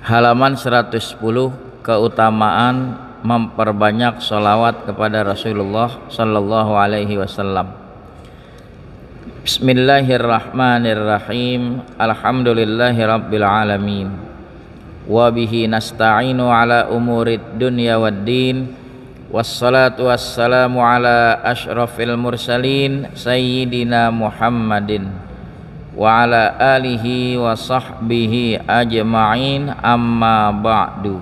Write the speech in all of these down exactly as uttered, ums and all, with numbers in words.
Halaman seratus sepuluh, keutamaan memperbanyak sholawat kepada Rasulullah sallallahu alaihi wasallam. Bismillahirrahmanirrahim. Alhamdulillahi rabbil alamin. Wa bihi nasta'inu ala umurid dunya waddin. Wassalatu wassalamu ala ashrafil mursalin sayyidina Muhammadin wa ala alihi wa sahbihi ajma'in, amma ba'du.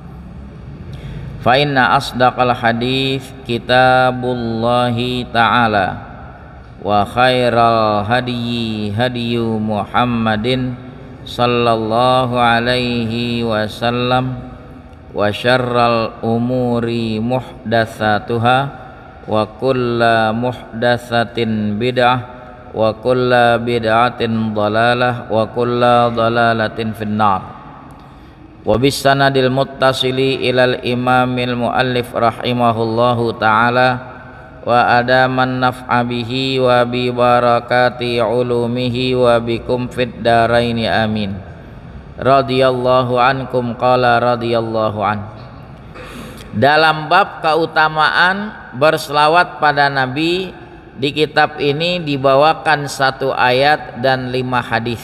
Fa inna asdaqal hadits kitabullahi ta'ala wa khairal hadyi hadyu Muhammadin sallallahu alaihi wasallam wa syarral umuri muhdatsatuha wa kulla muhdatsatin bid'ah wa kulla bid'atin dhalalah wa kulla dhalalatin finnar. Wa bisanadil muttasili ilal imamil muallif rahimahullahu ta'ala wa adaman naf'a bihi wa bi barakati ulumihi wa bikum fid daraini amin. Radhiyallahu ankum qala radhiyallahu an. Dalam bab keutamaan berselawat pada Nabi, di kitab ini dibawakan satu ayat dan lima hadis.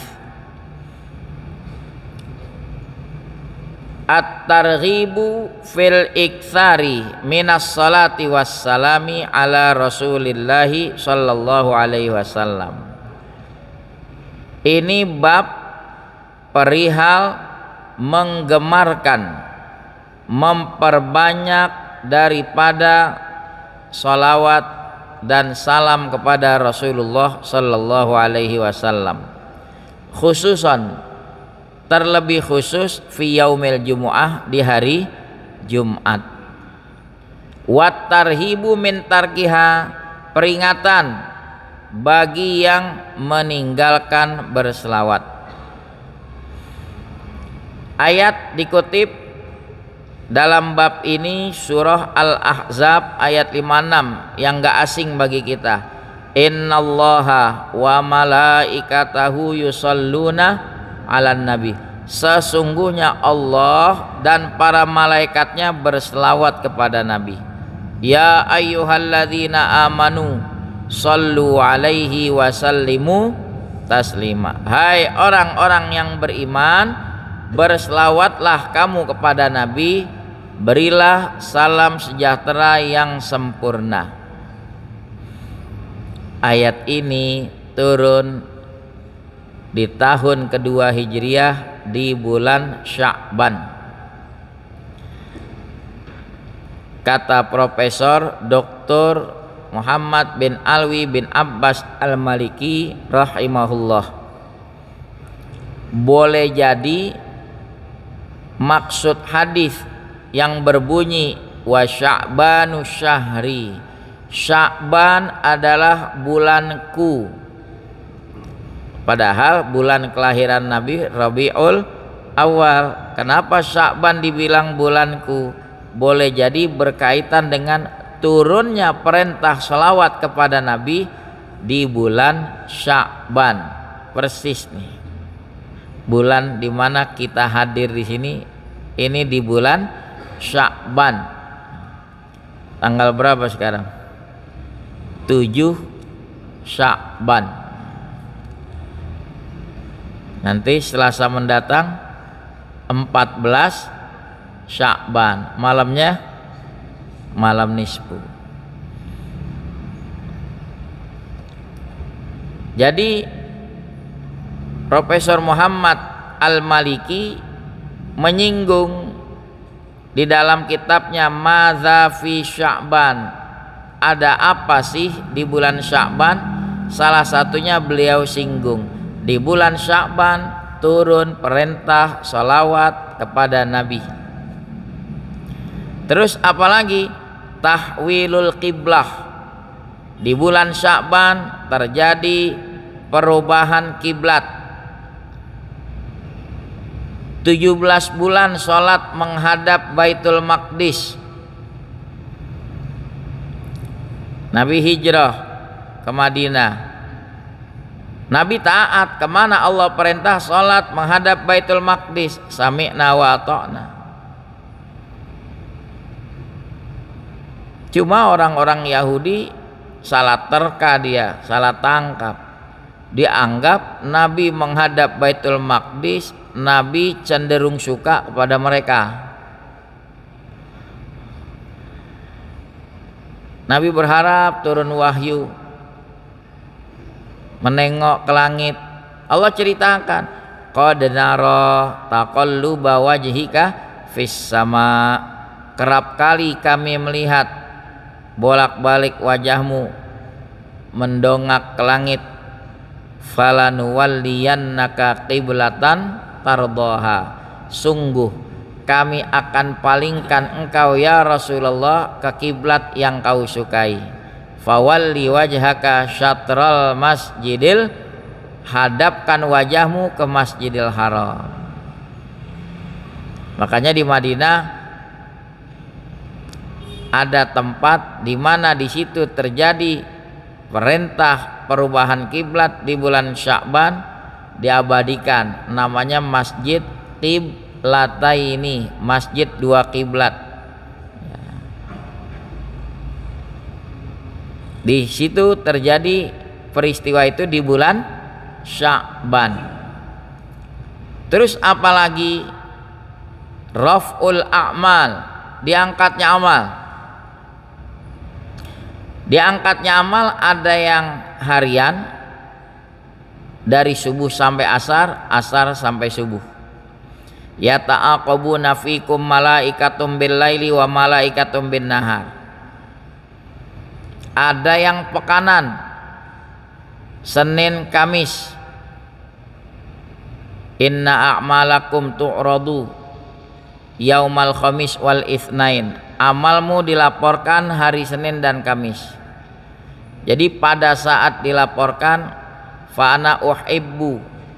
At-targhibu fil iktsari minas salati wassalami ala Rasulillahi sallallahu alaihi wasallam. Ini bab perihal menggemarkan, memperbanyak daripada salawat dan salam kepada Rasulullah sallallahu alaihi wasallam, khususan terlebih khusus fi yaumil jumu'ah, di hari Jumat. Wat tarhibu min tarkiha, peringatan bagi yang meninggalkan berselawat. Ayat dikutip dalam bab ini surah Al-Ahzab ayat lima puluh enam yang gak asing bagi kita. Innallaha wa malaikatahu yusalluna 'alan nabi. Sesungguhnya Allah dan para malaikatnya berselawat kepada Nabi. Ya ayyuhalladzina amanu sallu alaihi wa sallimu taslima. Hai orang-orang yang beriman, berselawatlah kamu kepada Nabi, berilah salam sejahtera yang sempurna. Ayat ini turun di tahun kedua Hijriah di bulan Sya'ban. Kata Profesor Doktor Muhammad bin Alwi bin Abbas Al-Maliki rahimahullah, boleh jadi maksud hadis yang berbunyi wa sya'banu syahri, Sya'ban adalah bulanku, padahal bulan kelahiran Nabi Rabiul Awal. Kenapa Sya'ban dibilang bulanku? Boleh jadi berkaitan dengan turunnya perintah selawat kepada Nabi di bulan Sya'ban. Persis nih, bulan dimana kita hadir di sini ini di bulan Sya'ban. Tanggal berapa sekarang? tujuh Sya'ban. Nanti Selasa mendatang empat belas Sya'ban. Malamnya malam nisfu. Jadi Profesor Muhammad Al-Maliki menyinggung di dalam kitabnya Madza fi Sya'ban, ada apa sih di bulan Sya'ban? Salah satunya beliau singgung, di bulan Sya'ban turun perintah salawat kepada Nabi. Terus apalagi? Tahwilul qiblah. Di bulan Sya'ban terjadi perubahan kiblat. tujuh belas bulan sholat menghadap Baitul Maqdis. Nabi hijrah ke Madinah. Nabi taat kemana Allah perintah sholat menghadap Baitul Maqdis, sami'na wa ata'na. Cuma orang-orang Yahudi salah terka, dia salah tangkap, dianggap Nabi menghadap Baitul Maqdis, Nabi cenderung suka kepada mereka. Nabi berharap turun wahyu, menengok ke langit. Allah ceritakan, qad nara taqalluba wajhika fis sama, kerap kali kami melihat bolak-balik wajahmu mendongak ke langit. Falanuwalliyannaka qiblatan tardaha, sungguh kami akan palingkan engkau ya Rasulullah ke kiblat yang kau sukai. Fawalli wajhaka syatral masjidil, hadapkan wajahmu ke Masjidil Haram. Makanya di Madinah ada tempat di mana di situ terjadi perintah perubahan kiblat di bulan Sya'ban, diabadikan, namanya Masjid Qiblataini, masjid dua kiblat. Di situ terjadi peristiwa itu di bulan Sya'ban. Terus apalagi raf'ul a'mal, diangkatnya amal. Diangkatnya amal ada yang harian dari subuh sampai asar, asar sampai subuh. Ya ta'aqabuna fikum malaikatum bil laili wa malaikatum bin nahar. Ada yang pekanan, Senin Kamis. Inna a'malakum tu'radu yaumal khamis wal itsnain, amalmu dilaporkan hari Senin dan Kamis. Jadi pada saat dilaporkan, fa ana uhibbu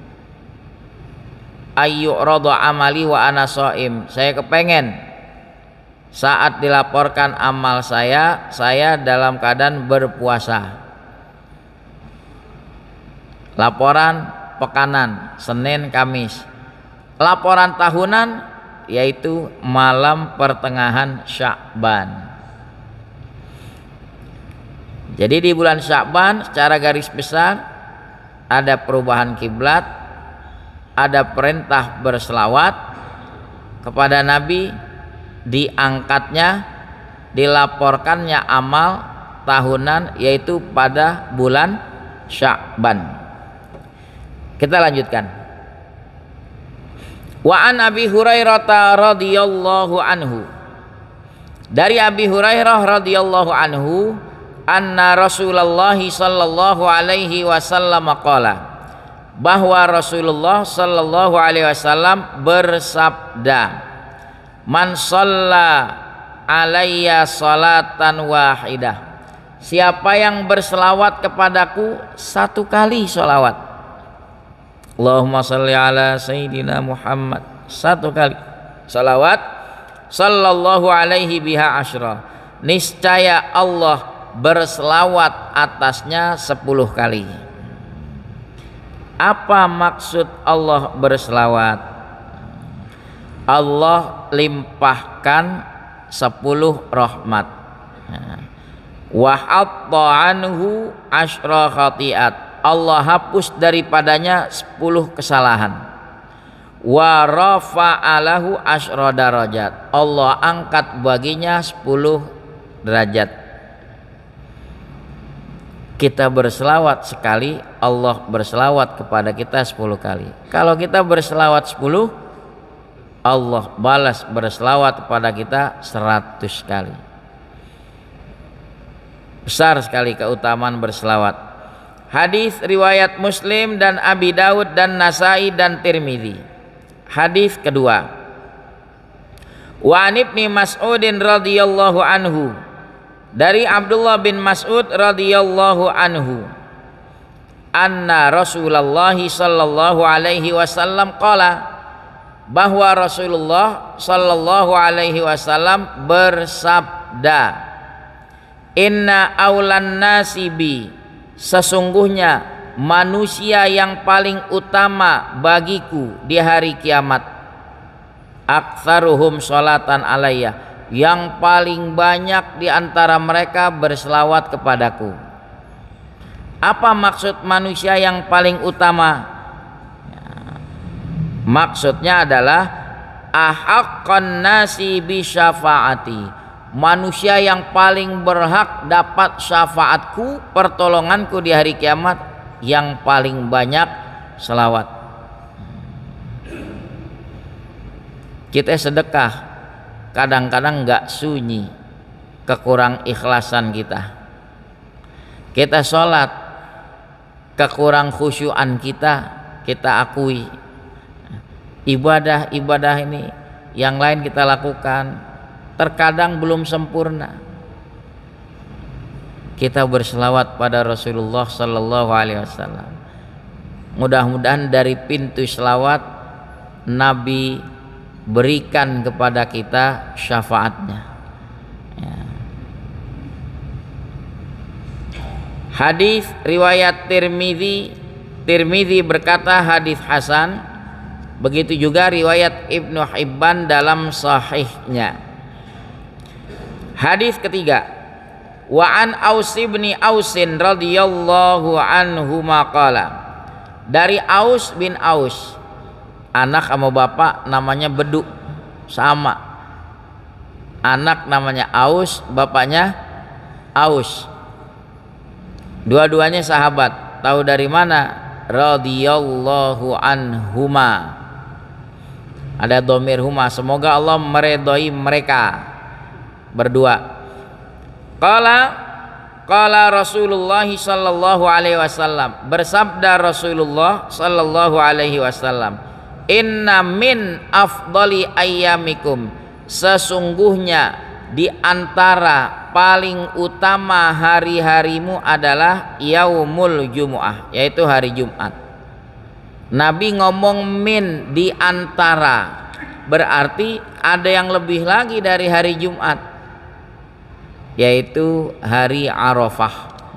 ayyuradu amali wa ana shaim, saya kepengen saat dilaporkan amal saya, saya dalam keadaan berpuasa. Laporan pekanan Senin Kamis. Laporan tahunan yaitu malam pertengahan Sya'ban. Jadi di bulan Sya'ban secara garis besar ada perubahan kiblat, ada perintah berselawat kepada Nabi, diangkatnya, dilaporkannya amal tahunan yaitu pada bulan Sya'ban. Kita lanjutkan. Wa an Abi Hurairah radhiyallahu anhu, dari Abi Hurairah radhiyallahu anhu, anna Rasulullah sallallahu alaihi wasallam qala, bahwa Rasulullah sallallahu alaihi wasallam bersabda, man shalla alayya salatan wahidah, siapa yang berselawat kepadaku satu kali selawat, Allahumma shalli ala sayyidina Muhammad, satu kali selawat, sallallahu alaihi biha asyra, niscaya Allah berselawat atasnya sepuluh kali. Apa maksud Allah berselawat? Allah limpahkan sepuluh rahmat, wa hatta anhu asyra khati'at, Allah hapus daripadanya sepuluh kesalahan, wa rafa'alahu asyra darajat, Allah angkat baginya sepuluh derajat. Kita berselawat sekali, Allah berselawat kepada kita sepuluh kali. Kalau kita berselawat sepuluh, Allah balas berselawat kepada kita seratus kali. Besar sekali keutamaan berselawat. Hadis riwayat Muslim dan Abi Daud dan Nasai dan Tirmidzi. Hadis kedua. Wa an Ibnu Mas'udin radhiyallahu anhu, dari Abdullah bin Mas'ud radhiyallahu anhu, anna Rasulullah sallallahu alaihi wasallam qala, bahwa Rasulullah sallallahu alaihi wasallam bersabda, inna aulan nasibi, sesungguhnya manusia yang paling utama bagiku di hari kiamat, aktsaruhum sholatan alayya, yang paling banyak di antara mereka berselawat kepadaku. Apa maksud manusia yang paling utama? Ya, maksudnya adalah ahaqqan nasi bi syafaati, manusia yang paling berhak dapat syafaatku, pertolonganku di hari kiamat, yang paling banyak selawat. Kita sedekah kadang-kadang nggak sunyi kekurang ikhlasan kita. Kita sholat kekurang khusyuan kita, kita akui. Ibadah-ibadah ini yang lain kita lakukan terkadang belum sempurna. Kita berselawat pada Rasulullah Sallallahu Alaihi Wasallam. Mudah-mudahan dari pintu selawat Nabi berikan kepada kita syafaatnya. Ya. Hadis riwayat Tirmidzi, Tirmidzi berkata hadis hasan. Begitu juga riwayat Ibnu Hibban dalam sahihnya. Hadis ketiga, wa an Aus bin Ausin radhiyallahu anhu maqala, dari Aus bin Aus, anak sama bapak namanya Bedu, sama, anak namanya Aus, bapaknya Aus, dua-duanya sahabat. Tahu dari mana? Radhiyallahu anhuma, ada dhamir huma, semoga Allah meridhai mereka berdua. Qala qala Rasulullah sallallahu alaihi wasallam, bersabda Rasulullah sallallahu alaihi wasallam, inna min afdali ayyamikum, sesungguhnya di antara paling utama hari-harimu adalah yaumul jumu'ah, yaitu hari Jumat. Nabi ngomong min, di antara, berarti ada yang lebih lagi dari hari Jumat, yaitu hari Arafah.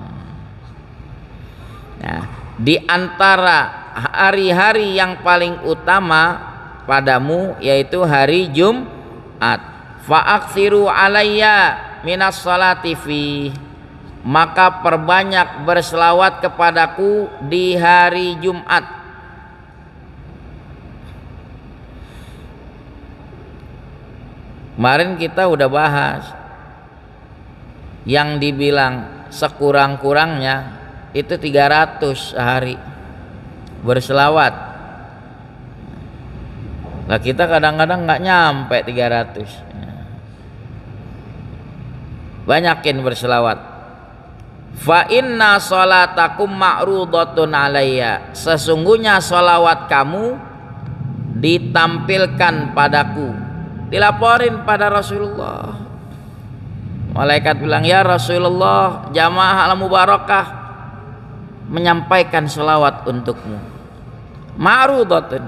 Nah, di antara hari-hari yang paling utama padamu yaitu hari Jumat. Fa'aksiru alayya minas salati fi, maka perbanyak berselawat kepadaku di hari Jumat. Kemarin kita udah bahas yang dibilang sekurang-kurangnya itu tiga ratus sehari berselawat. Lah kita kadang-kadang nggak nyampe tiga ratus. Banyakin berselawat. Fa inna sholatakum ma'rudatun alayya, sesungguhnya sholawat kamu ditampilkan padaku, dilaporin pada Rasulullah. Malaikat bilang, ya Rasulullah, jamaah al-mubarakah menyampaikan selawat untukmu. Ma'rudatun.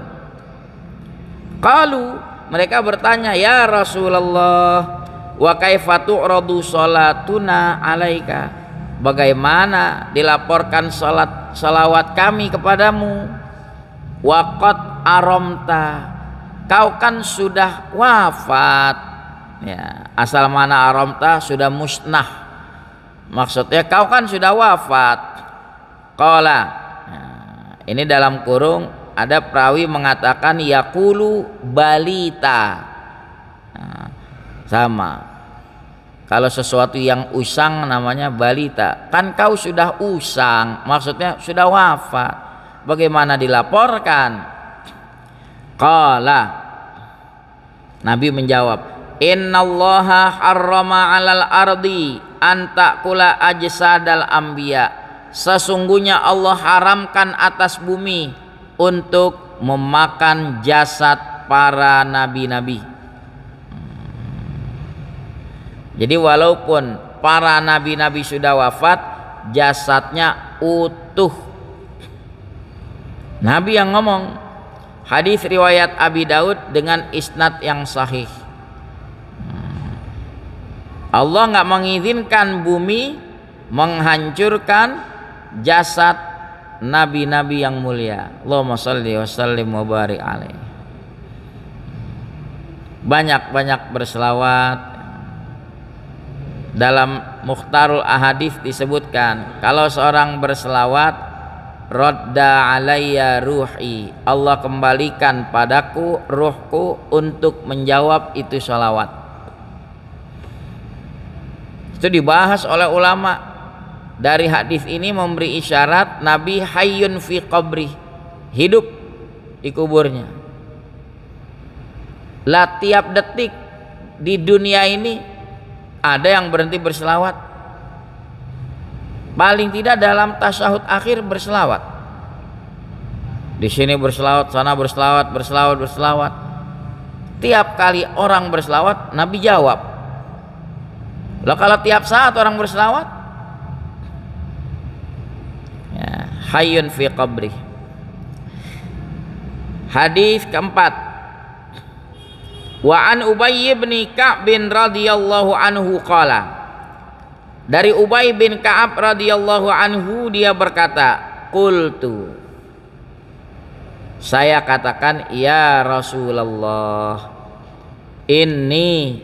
Qalu, mereka bertanya, ya Rasulullah, wa kaifa tu'radu salatuna alaika, bagaimana dilaporkan salat salawat kami kepadamu? Waqad aramta, kau kan sudah wafat. Ya, asal mana aramta, sudah musnah, maksudnya kau kan sudah wafat. Qala, nah, ini dalam kurung ada perawi mengatakan yaqulu balita. Nah, sama, kalau sesuatu yang usang namanya balita, kan kau sudah usang, maksudnya sudah wafat, bagaimana dilaporkan? Qala, Nabi menjawab, innallaha harrama 'alal ardi an ta'kula ajsadal anbiya, sesungguhnya Allah haramkan atas bumi untuk memakan jasad para nabi-nabi. Jadi walaupun para nabi-nabi sudah wafat, jasadnya utuh. Nabi yang ngomong. Hadis riwayat Abi Daud dengan isnad yang sahih. Allah nggak mengizinkan bumi menghancurkan jasad nabi-nabi yang mulia. Allahumma shalli wa sallim wa barik alaihi. Banyak-banyak berselawat. Dalam Mukhtarul Ahadits disebutkan kalau seorang berselawat, radda alayya ruhi, Allah kembalikan padaku ruhku untuk menjawab itu salawat. Itu dibahas oleh ulama. Dari hadis ini memberi isyarat Nabi hayyun fi qabri, hidup di kuburnya. Lah tiap detik di dunia ini ada yang berhenti berselawat. Paling tidak dalam tasyahud akhir berselawat. Di sini berselawat, sana berselawat, berselawat, berselawat. Tiap kali orang berselawat, Nabi jawab. Loh kalau tiap saat orang berselawat, ya, hayyun fi qabri. Hadis keempat. Wa an Ubay bin Ka'b radhiyallahu anhu qala. Dari Ubay bin Ka'ab radhiyallahu anhu dia berkata, qultu, saya katakan, ya Rasulullah, inni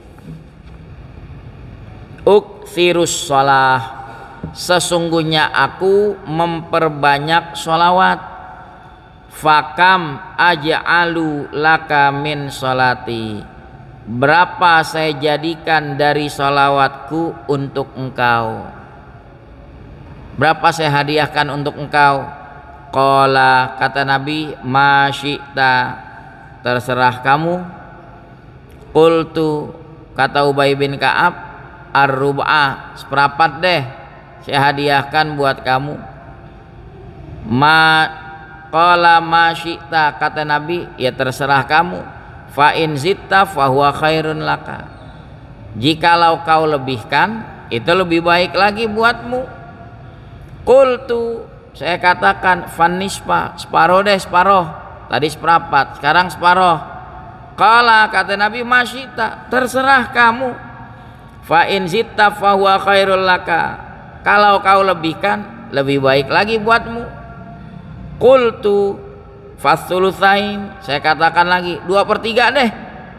uktsirus shalah, sesungguhnya aku memperbanyak sholawat. Fakam aj'alu laka min sholati, berapa saya jadikan dari sholawatku untuk engkau, berapa saya hadiahkan untuk engkau. Qala, kata Nabi, ma syi'ta, terserah kamu. Qultu, kata Ubay bin Ka'ab, ar-rub'ah, seperempat deh saya hadiahkan buat kamu. Ma Qala ma syi'ta, kata Nabi, ya terserah kamu. Fa in zitta fa huwa khairun laka, jikalau kau lebihkan itu lebih baik lagi buatmu. Qultu, saya katakan, fanispa, separuh deh, separuh. Tadi seperempat, sekarang separuh. Qala, kata Nabi, ma syi'ta, terserah kamu. Fa in zitta fa huwa khairul laka, kalau kau lebihkan lebih baik lagi buatmu. Qultu fasulusain, saya katakan lagi dua per tiga deh.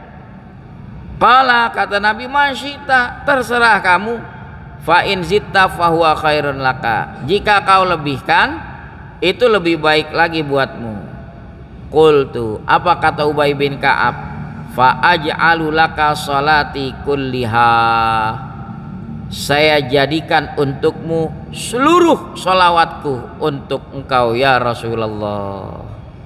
Qala, kata Nabi, masyita, terserah kamu. Fa in zitta fa huwa khairun laka, jika kau lebihkan itu lebih baik lagi buatmu. Qultu, apa kata Ubay bin Ka'ab? Fa aj'alu laka sholati kulliha, saya jadikan untukmu seluruh sholawatku untuk engkau ya Rasulullah.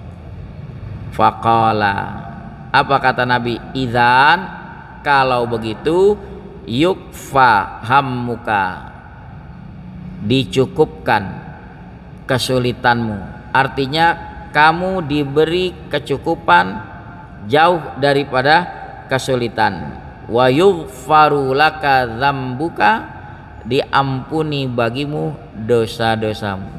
Faqala, apa kata Nabi? Idzan, kalau begitu, yukfa hammuka, dicukupkan kesulitanmu. Artinya kamu diberi kecukupan jauh daripada kesulitan. Wa yughfaru laka dzambuka, diampuni bagimu dosa-dosamu.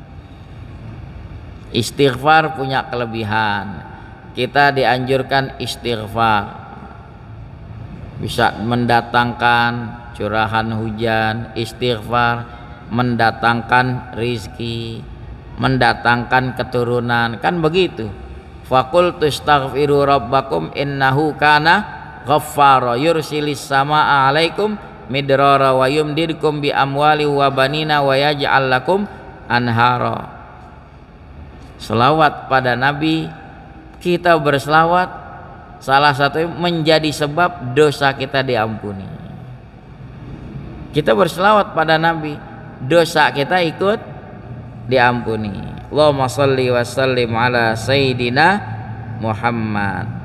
Istighfar punya kelebihan. Kita dianjurkan istighfar, bisa mendatangkan curahan hujan. Istighfar mendatangkan rizki, mendatangkan keturunan, kan begitu. Faqultu astaghfiru rabbakum innahu kana ghaffara yursilis samaa alaikum midrara wa yumdidkum bi amwali wa banina wa yaj'al lakum anhara. Selawat pada Nabi, kita berselawat, salah satu menjadi sebab dosa kita diampuni. Kita berselawat pada Nabi, dosa kita ikut diampuni. Allahumma shalli wa sallim ala sayyidina Muhammad.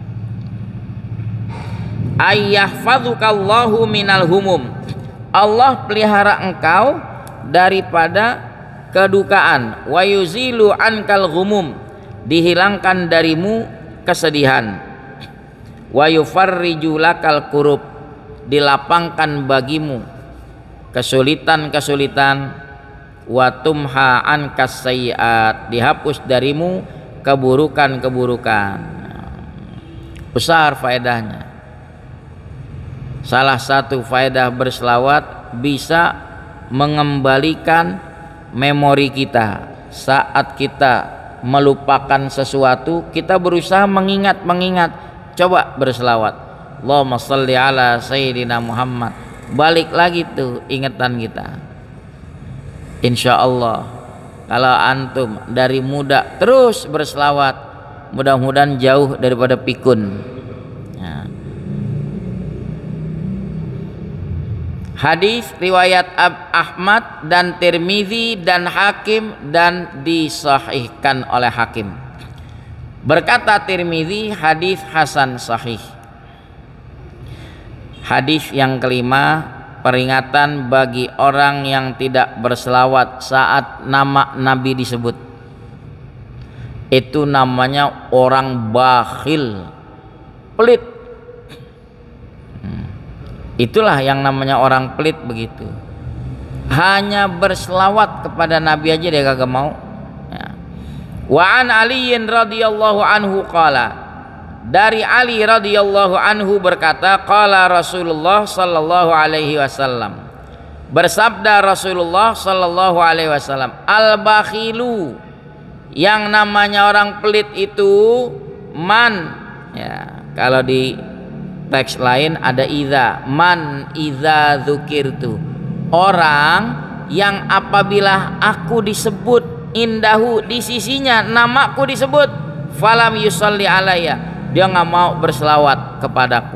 Ayyahfadzukallahu minal humum, Allah pelihara engkau daripada kedukaan. Wa yuzilu ankal ghumum, dihilangkan darimu kesedihan. Wa yufarriju lakal kurub, dilapangkan bagimu kesulitan-kesulitan. Wa tumha ankas sayyiat, dihapus darimu keburukan-keburukan. Besar faedahnya. Salah satu faedah berselawat bisa mengembalikan memori kita. Saat kita melupakan sesuatu, kita berusaha mengingat-mengingat. Coba berselawat, Allahumma sholli ala sayyidina Muhammad. Balik lagi tuh ingatan kita. Insya Allah kalau antum dari muda terus berselawat, mudah-mudahan jauh daripada pikun. Nah. Hadis riwayat Ahmad dan Tirmizi dan Hakim dan disahihkan oleh Hakim. Berkata Tirmizi, hadis hasan sahih. Hadis yang kelima, peringatan bagi orang yang tidak berselawat saat nama Nabi disebut. Itu namanya orang bakhil, pelit. Itulah yang namanya orang pelit begitu. Hanya berselawat kepada Nabi aja dia kagak mau. Ya. Wa an Aliin radhiyallahu anhu qala. Dari Ali radhiyallahu anhu berkata, qala Rasulullah sallallahu alaihi wasallam. Bersabda Rasulullah sallallahu alaihi wasallam, al-bakhilu, yang namanya orang pelit itu man, ya, kalau di teks lain ada idza, man idza dzukirtu, orang yang apabila aku disebut indahu, di sisinya namaku disebut, falam yusalli alayya, dia nggak mau berselawat kepadaku.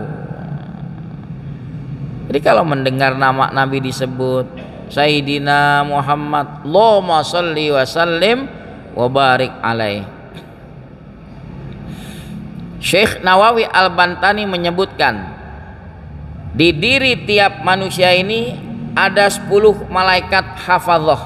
Jadi kalau mendengar nama Nabi disebut, Sayyidina Muhammad, Allahumma sholli wa sallim wa barik alaih. Syekh Nawawi Al-Bantani menyebutkan, di diri tiap manusia ini ada sepuluh malaikat hafadzah.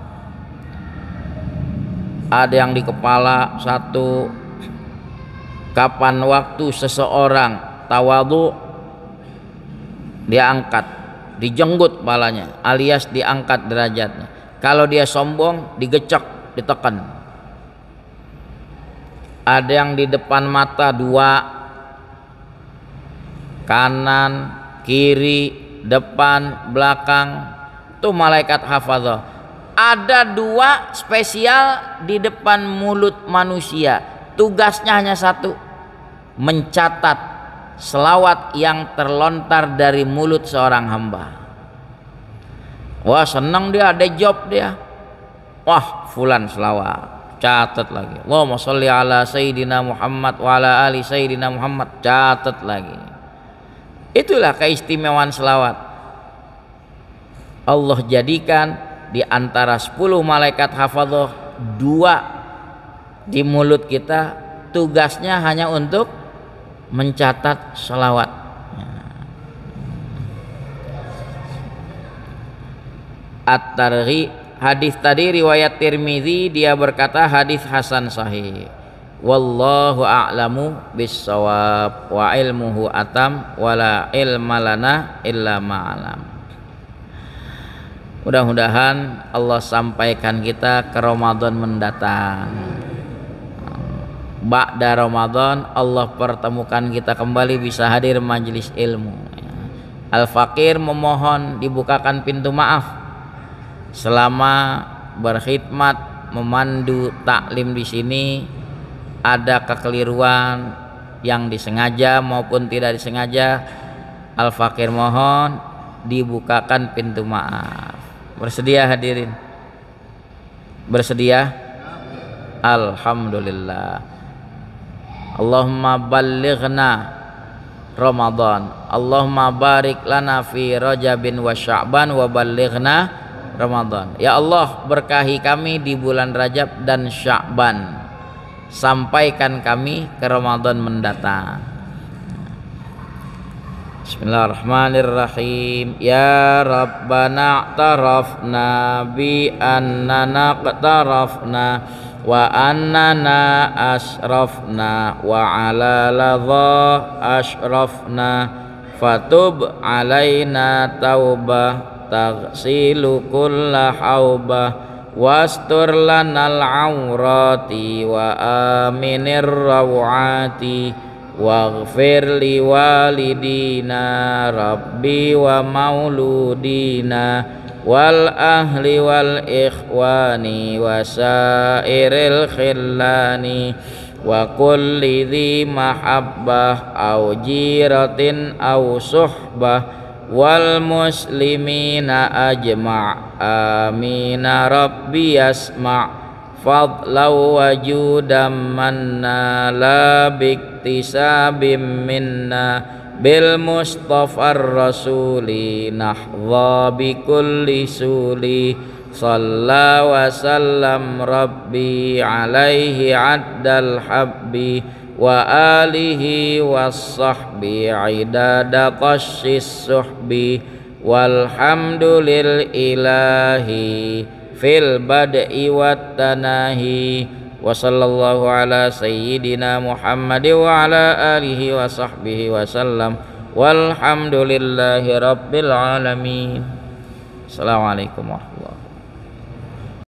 Ada yang di kepala satu. Kapan waktu seseorang tawadhu, dia angkat, dijenggut kepalanya, alias diangkat derajatnya. Kalau dia sombong, digecek, ditekan. Ada yang di depan mata dua, kanan, kiri, depan, belakang, itu malaikat hafadzah. Ada dua spesial di depan mulut manusia, tugasnya hanya satu, mencatat selawat yang terlontar dari mulut seorang hamba. Wah senang dia, ada job dia, wah fulan selawat, catat lagi, Allahumma sholli ala sayyidina Muhammad wa ala ali sayyidina Muhammad, catat lagi. Itulah keistimewaan selawat. Allah jadikan di antara sepuluh malaikat hafadzah, dua di mulut kita, tugasnya hanya untuk mencatat selawat. At-Targhib, hadis tadi riwayat Tirmizi, dia berkata hadis hasan sahih. Wallahu a'lamu bis-shawab wa ilmuhu atam wala ilma lana illa ma'alam. Mudah-mudahan Allah sampaikan kita ke Ramadan mendatang. Ba'da Ramadan Allah pertemukan kita kembali bisa hadir majelis ilmu. Al-Fakir memohon dibukakan pintu maaf selama berkhidmat memandu taklim di sini. Ada kekeliruan yang disengaja maupun tidak disengaja, Al-Fakir mohon dibukakan pintu maaf. Bersedia hadirin? Bersedia? Alhamdulillah. Allahumma ballighna Ramadan, Allahumma barik lana fi Rajabin wa Sya'ban wa ballighna Ramadan. Ya Allah, berkahi kami di bulan Rajab dan Sya'ban, sampaikan kami ke Ramadan mendatang. Bismillahirrahmanirrahim. Ya Rabbana a'tarafna bi annana qtarafna wa annana asrafna wa ala ladha ashrafna fatub alaina taubah taghsilu kulla haubah wastur lanal aurati wa aminir rawati waghfir li walidina rabbi wa mauludina wal ahli wal ikhwani wa sairil khillani wa kulli dhi mahabbah au jiratin au suhbah wal muslimina ajma' amina rabbi yasma' fadlaw wa judam manna la biktisabim minna bil mustafa rasuli nahdha bi kulli suli salla wa sallam rabbi alaihi addal habbi wa alihi was sahbi idada qassis suhbi walhamdulil ilahi fil bad'i wat tanahi wa sallallahu ala sayyidina Muhammad wa ala alihi wa sahbihi wa sallam walhamdulillahi rabbil alamin. Assalamualaikum warahmatullahi wabarakatuh.